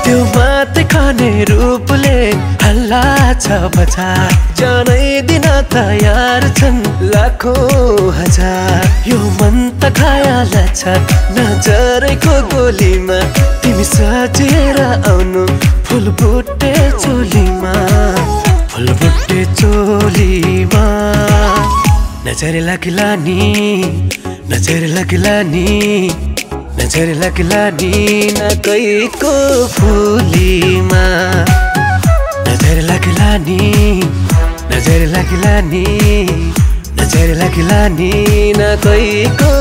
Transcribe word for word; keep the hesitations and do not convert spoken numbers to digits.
त्यो माते खाने रूपले हल्ला छ बजार जानै दिन तयार छन् लाखौं हजार यो मन त खायाला छ नजरेको गोलीमा तिमी सजेर आउनु फुलबुट्टे चोलीमा फुलबुट्टे चोलीमा नजर लगिलानी नजर लगिलानी नजर लगिलानी न कोहीको फुलीमा नजर लगिलानी नजर लगिलानी नजर लगिलानी न कोहीको